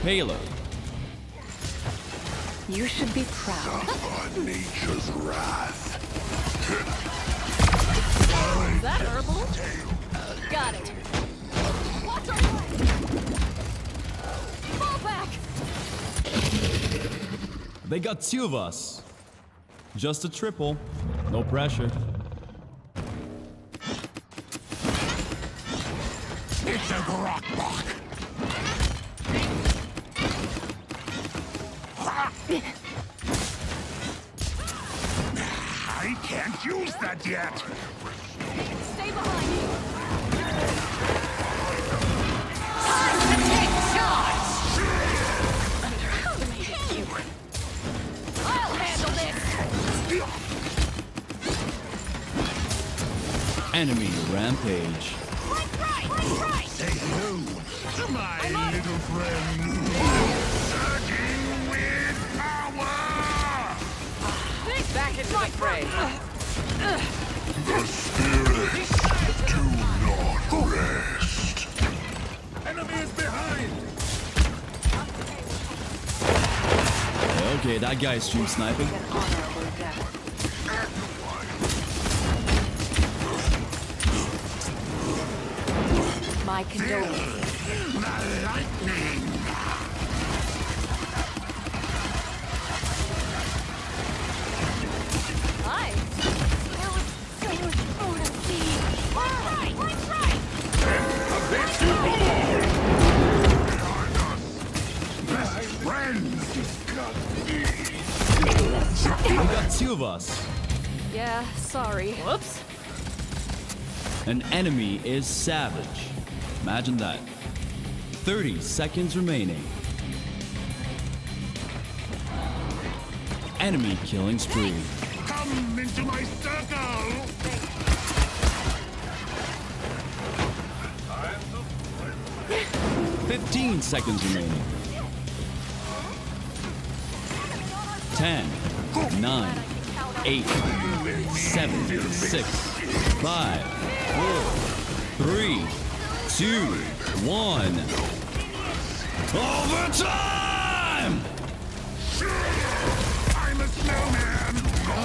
payload. You should be proud. Suffer nature's wrath. Is that herbal? Got it. Watch our way. Fall back. They got two of us. Just a triple. No pressure. It's a rock block. I can't use that yet. Stay behind me. Time to take charge! I'll handle this. Enemy rampage. Right. Say hello to my little friend. Surging with power. Back into the fray. The spirits do not rest. Enemy is behind. Okay, that guy's stream sniping. An honorable death. My condolences. The lightning. Hi. There was so much food and feed. Right. Best friends. We got two of us. Yeah, sorry. Whoops. An enemy is savage. Imagine that. 30 seconds remaining. Enemy killing spree. Come into my circle. 15 seconds remaining. 10, 9, 8, 7, 6, 5, 4, 3, 2, 1. Overtime! I'm a snowman.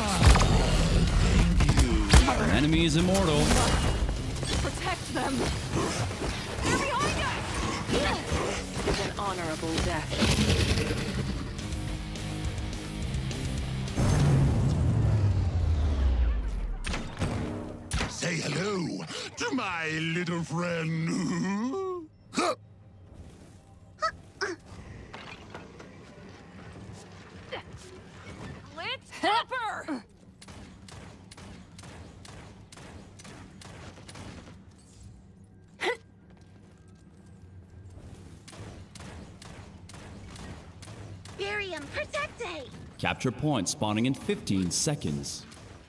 An enemy is immortal. Protect them. They're behind us. An honorable death. Say hello to my little friend. Let's help her. Barium, protecte! Capture point spawning in 15 seconds.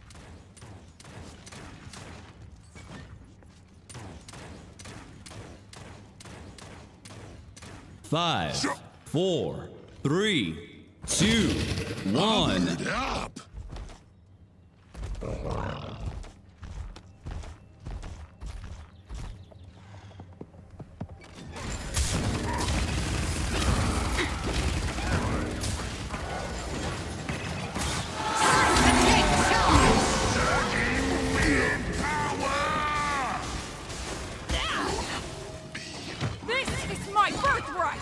5, 4, 3, 2, 1. Up. This is my birthright.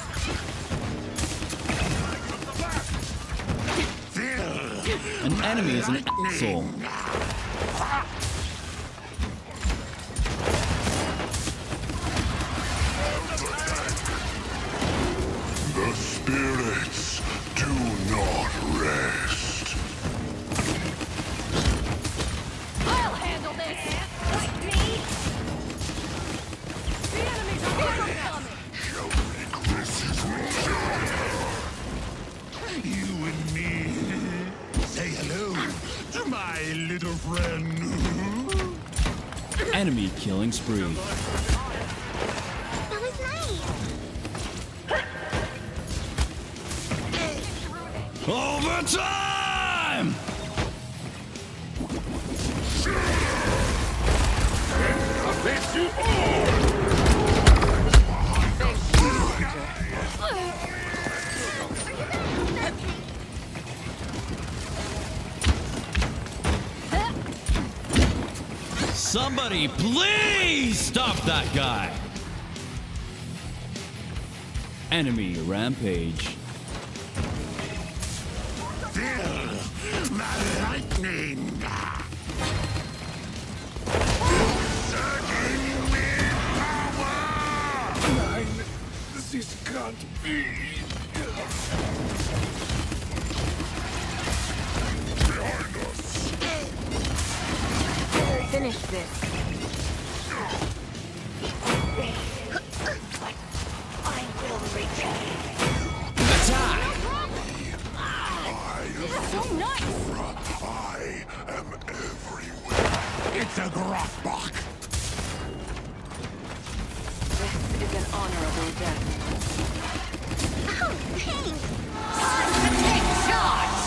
An enemy is an asshole. The spirits do not rest. I'll handle this. Like me. The enemies are coming. This is you and me. Say hello to my little friend. Enemy killing spree. That was nice! Overtime! Let you all! Somebody please stop that guy. Enemy rampage. Feel the lightning. Surging with power. This can't be. Behind us. Finish this. I will return. Attack! So nice! I am everywhere. It's a Grotbach. This is an honorable death. Oh, thanks. Time to take charge!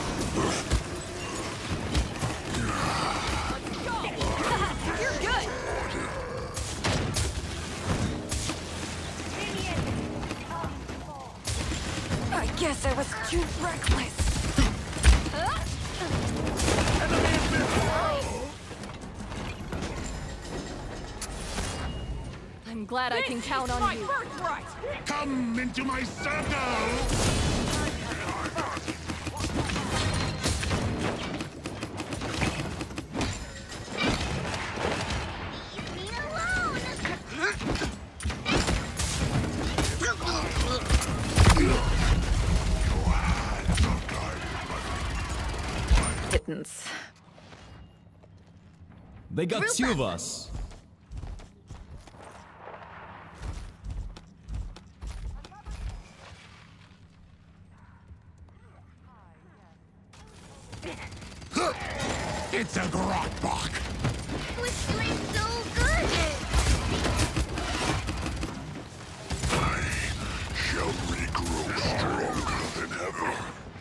You're good! I guess I was too reckless. I'm glad I can count on you. Come into my circle. Leave me alone. Kittens. They got two of us. It's a Grotbach. Whistling so good. I shall regrow stronger than ever.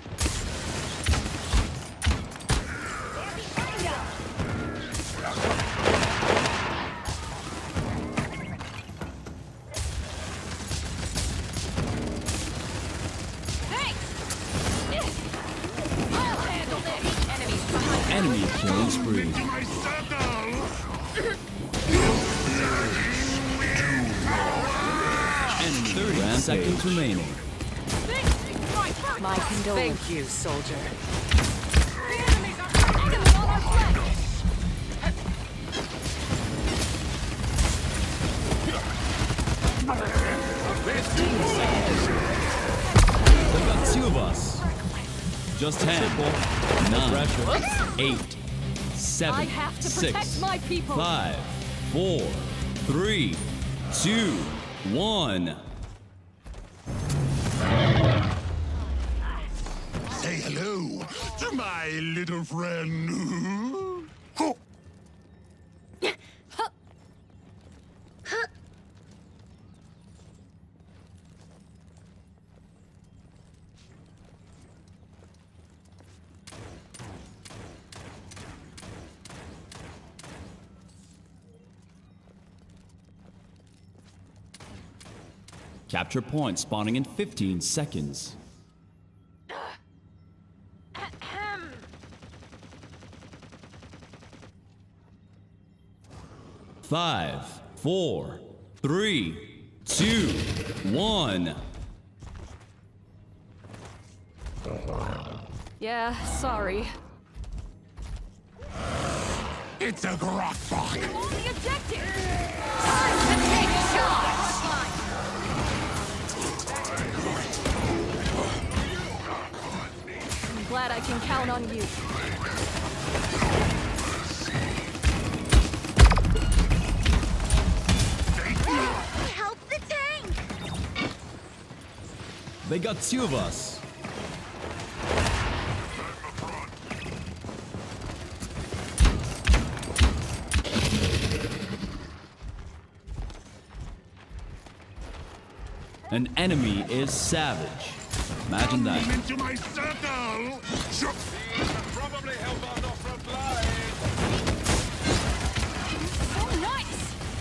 I'll handle this! Enemies behind Enemy killing spree. Into my circle. Enemy 30 seconds remaining. My condolences. Thank you, soldier. The enemies are enemy on our flank! They got two of us. Just 10, 9, 8, 7, I have to 6, protect my people! 5, 4, 3, 2, 1. Say hello to my little friend. Oh. Capture point spawning in 15 seconds. 5, 4, 3, 2, 1. Yeah, sorry. It's a Grotbach. On the objective! Time to take charge! I'm glad I can count on you. Help the tank. They got two of us. An enemy is savage. Imagine that. Come into my circle. Probably help out not from flying. So nice!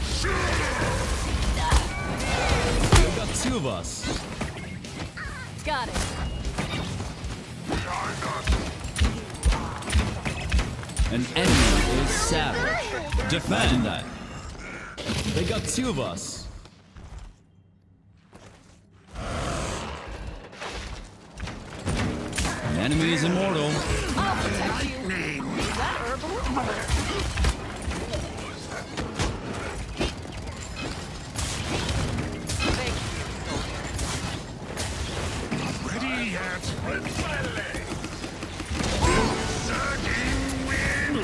They got two of us. Got it. An enemy is savage. Defend that. They got two of us. An enemy is immortal. I'll protect you. Is that herbal? Ready yet? Surging wind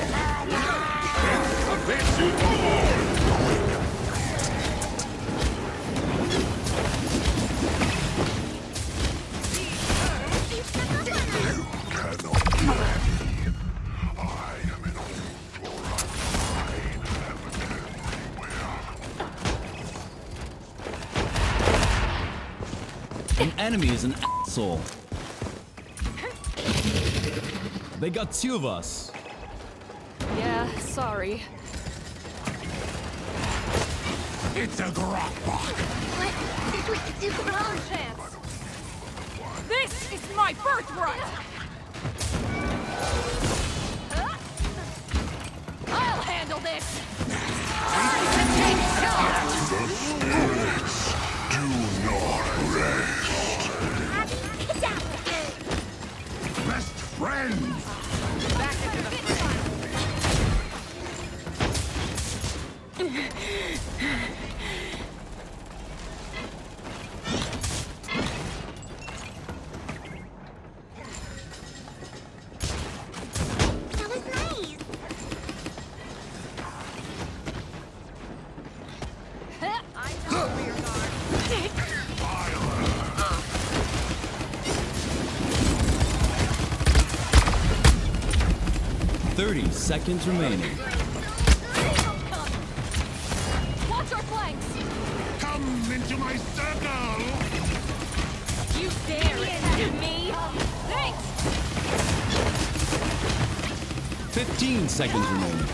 An enemy is an asshole. They got two of us. Yeah, sorry. It's a Grokbok. What? This was super wrong. Chance. This is my birthright. I'll handle this. Best friends. Back into the fray. That was nice. I know where you're going. 30 seconds remaining. Watch our flanks. Come into my circle. You dare attack me? Thanks. 15 seconds remaining.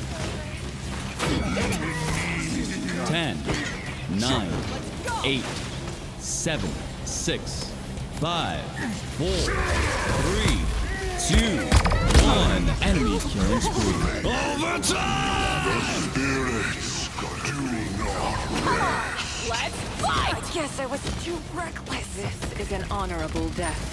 10, 9, 8, 7, 6, 5, 4, 3, 2, 1. Enemy killing spree. Overtime! Let's fight. I guess I was too reckless. This is an honorable death.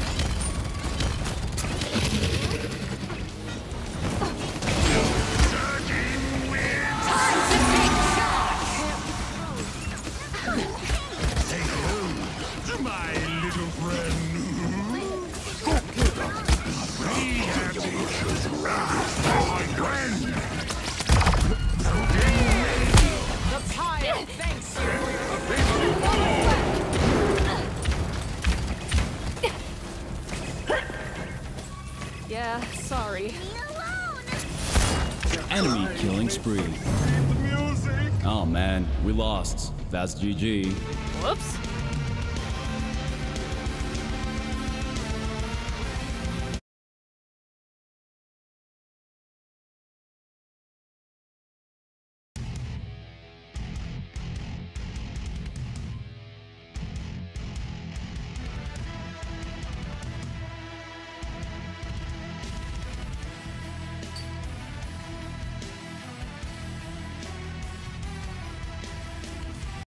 To my little friend. Ready yet? My friend. The pile thanks you. Yeah, sorry. Me alone. Enemy killing spree. The music. Oh man, we lost. That's GG. Whoops.